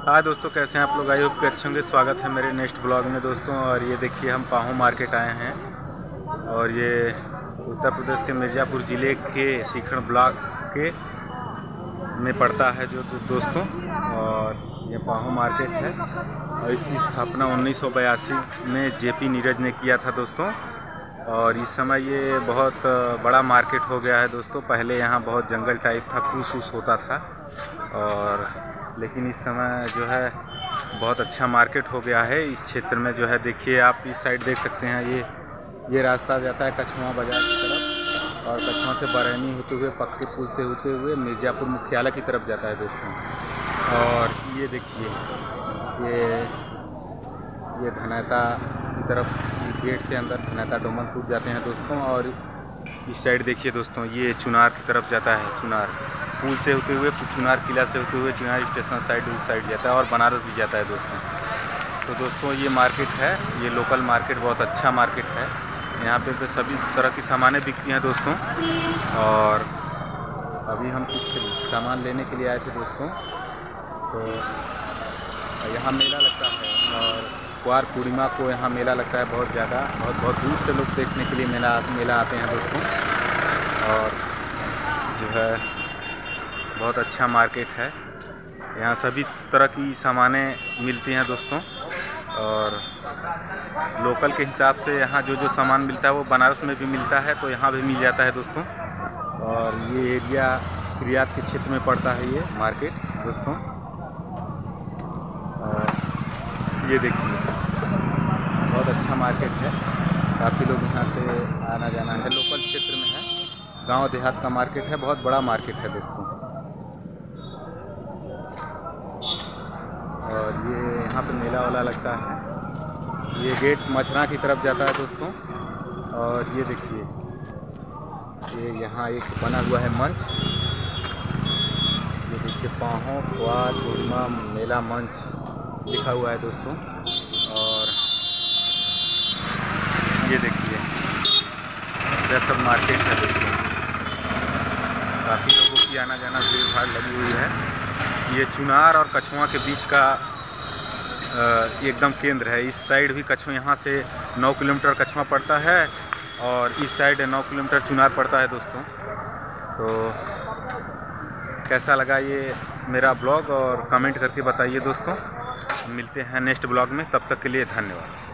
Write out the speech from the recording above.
हाँ दोस्तों, कैसे हैं आप लोग? आई होप कि अच्छे होंगे। स्वागत है मेरे नेक्स्ट ब्लॉग में दोस्तों। और ये देखिए, हम पाहू मार्केट आए हैं और ये उत्तर प्रदेश के मिर्ज़ापुर ज़िले के सीखर ब्लॉक के में पड़ता है जो दोस्तों। और ये पाहू मार्केट है और इसकी स्थापना 1982 में जेपी नीरज ने किया था दोस्तों। और इस समय ये बहुत बड़ा मार्केट हो गया है दोस्तों। पहले यहाँ बहुत जंगल टाइप था, फूस फूस होता था, और लेकिन इस समय जो है बहुत अच्छा मार्केट हो गया है इस क्षेत्र में। जो है देखिए, आप इस साइड देख सकते हैं, ये रास्ता जाता है कछुआ बाज़ार की तरफ और कछुआ से बरहनी होते हुए पक्के पुल से होते हुए मिर्ज़ापुर मुख्यालय की तरफ जाता है दोस्तों। और ये देखिए, ये धनैता की तरफ गेट से अंदर धनैता डोमन कूद जाते हैं दोस्तों। और इस साइड देखिए दोस्तों, ये चुनार की तरफ जाता है। चुनार पुल से होते हुए, चुनार किला से होते हुए चुनार स्टेशन साइड उस साइड जाता है और बनारस भी जाता है दोस्तों। तो दोस्तों, ये मार्केट है, ये लोकल मार्केट बहुत अच्छा मार्केट है। यहाँ पे सभी तरह की सामानें बिकती हैं दोस्तों। और अभी हम कुछ सामान लेने के लिए आए थे दोस्तों। तो यहाँ मेला लगता है और कुआर पूर्णिमा को यहाँ मेला लगता है बहुत ज़्यादा। बहुत दूर से लोग देखने के लिए मेला आते हैं दोस्तों। और जो है बहुत अच्छा मार्केट है, यहाँ सभी तरह की सामानें मिलती हैं दोस्तों। और लोकल के हिसाब से यहाँ जो सामान मिलता है वो बनारस में भी मिलता है, तो यहाँ भी मिल जाता है दोस्तों। और ये एरिया रियाद के क्षेत्र में पड़ता है ये मार्केट दोस्तों। और ये देखिए, बहुत अच्छा मार्केट है, काफ़ी लोग यहाँ से आना जाना है। लोकल क्षेत्र में है, गांव देहात का मार्केट है, बहुत बड़ा मार्केट है दोस्तों। और ये यहाँ पे मेला वाला लगता है। ये गेट मछरा की तरफ जाता है दोस्तों। और ये देखिए, ये यहाँ एक बना हुआ है मंच। ये देखिए, पाहू कुआर पूर्णिमा मेला मंच लिखा हुआ है दोस्तों। और ये देखिए, यह सब मार्केट है दोस्तों। काफ़ी लोगों की आना जाना भीड़ भाड़ लगी हुई है। ये चुनार और कछुआ के बीच का एकदम केंद्र है। इस साइड भी कछुआ, यहाँ से 9 किलोमीटर कछुआ पड़ता है और इस साइड 9 किलोमीटर चुनार पड़ता है दोस्तों। तो कैसा लगा ये मेरा ब्लॉग, और कमेंट करके बताइए दोस्तों। मिलते हैं नेक्स्ट ब्लॉग में, तब तक के लिए धन्यवाद।